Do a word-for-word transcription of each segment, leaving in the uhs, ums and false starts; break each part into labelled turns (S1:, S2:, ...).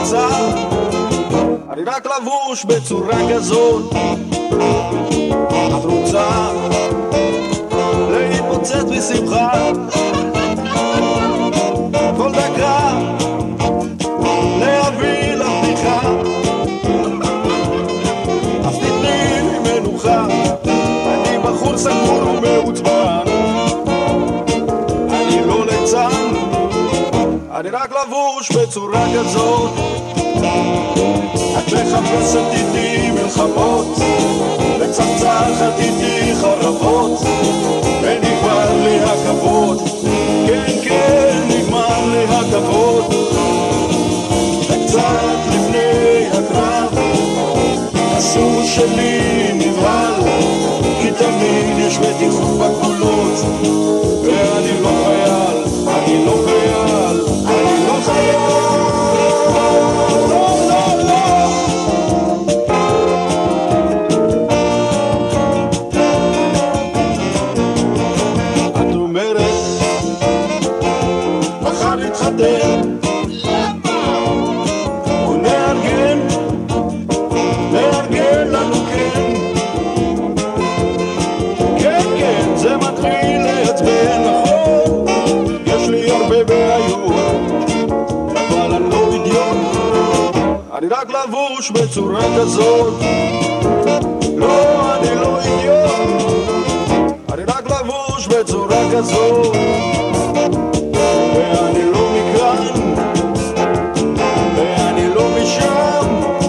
S1: רוצה, אני רק לבוש בצורה כזאת. את רוצה להתפוצץ בשמחה כל דקה, להביא לבדיחה, אז תתני לי מנוחה. אני בחור סגור ומעוצבן, אני לא ליצן, אני רק לבוש בצורה כזאת. את מחפשת איתי מלחמות, מצחצחת איתי חרבות, ונגמר לי הכבוד, כן כן נגמר לי הכבוד. וקצת לפני הקרב הסוס שלי נבהל, כי תמיד יש מתיחות בגבולות, ואני לא חייל, אני לא חייל, אני לא חייל. ונארגן, נארגן לנו כן, כן כן זה מתחיל לעצבן. נכון, יש לי הרבה בעיות, אבל אני לא אידיוט, אני רק לבוש בצורה כזאת. לא, אני לא אידיוט, אני רק לבוש בצורה כזאת. ואני לא מכאן, ואני לא משם,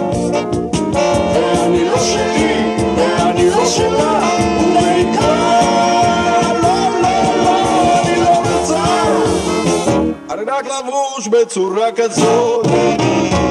S1: ואני לא שלי, ואני לא שלה, ובעיקר לא, לא, לא, אני לא רוצה, אני רק לבוש בצורה כזאת.